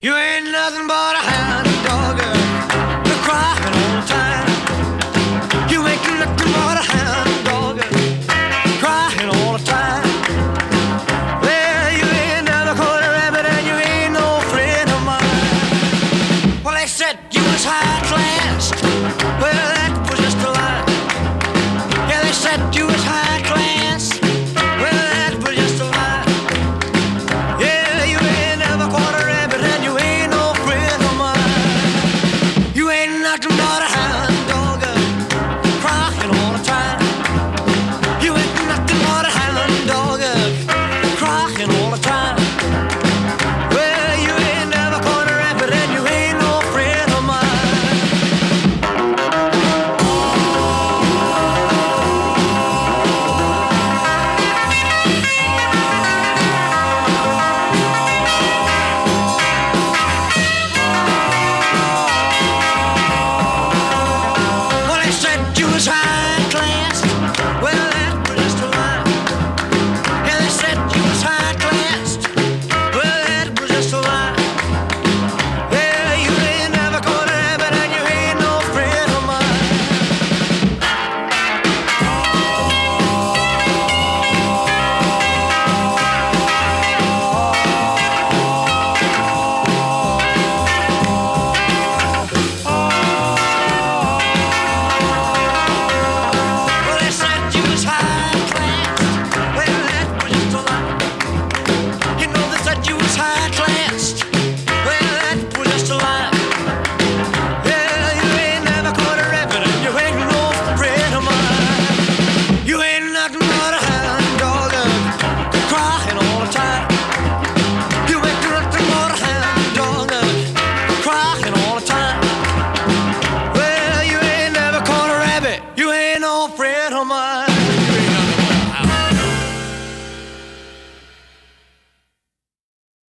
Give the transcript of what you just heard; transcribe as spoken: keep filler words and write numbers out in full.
You ain't nothing but a hound dog, you're crying all the time. You ain't nothing but a hound dog, crying all the time. Well, you ain't never caught a rabbit and you ain't no friend of mine. Well, they said you was high class, well, that was just a lie. Yeah, they said you was high class, well, that was just a lie. Yeah, you ain't never caught a rabbit and you ain't no friend of mine. You ain't nothing but a hound dog, crying all the time. You ain't nothing but a hound dog, crying all the time. Well, you ain't never caught a rabbit and you ain't no friend of mine. Well, they said you was high class. Well, that was just a lie. Yeah, they said you was high class. Well, that was just a lie. Yeah, you ain't never caught a rabbit and you ain't no friend of mine. Well, they said you was high class. Well, that was just a lie. You know they said you was high class. Well, that was just a lie. Yeah, you ain't never caught a rabbit and you ain't no friend of mine. You ain't nothing but a hound dog, crying all the time. You ain't nothing but a hound dog, crying all the time. Well, you ain't never caught a rabbit, you ain't no friend of mine.